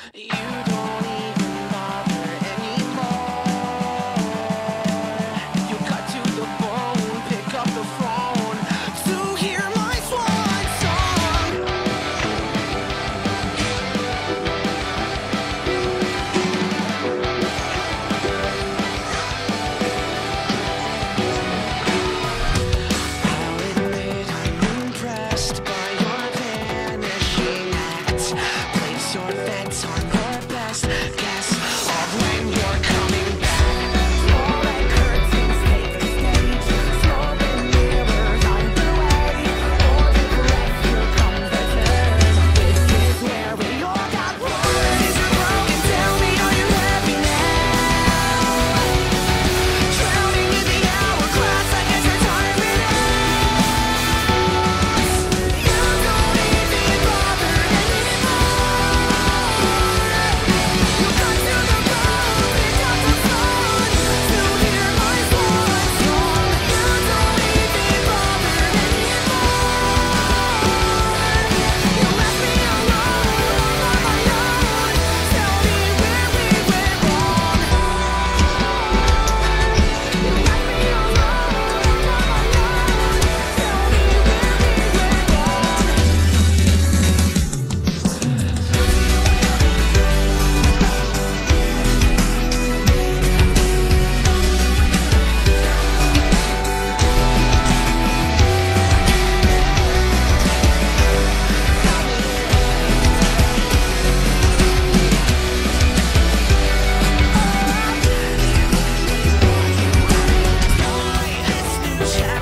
You don't even bother anymore. You cut to the bone, pick up the phone to hear my swan song. I'll admit I'm impressed by your vanishing act. Place your bets on your best guess of when you're coming back. Roll and curtains, take the stage. Smoke and mirrors underway. Hold your breath, here comes the turn. This is where we all got one. Is it broken? Tell me, are you happy now? Drowning in the hourglass, I guess our time ran out. You don't even bother anymore. You got to the bone, pick up the phone to hear my swan song. You don't even bother anymore. You left me alone, all on my own. Tell me where we went wrong. You left me alone, all on my own. Tell me where we went wrong. This new chapter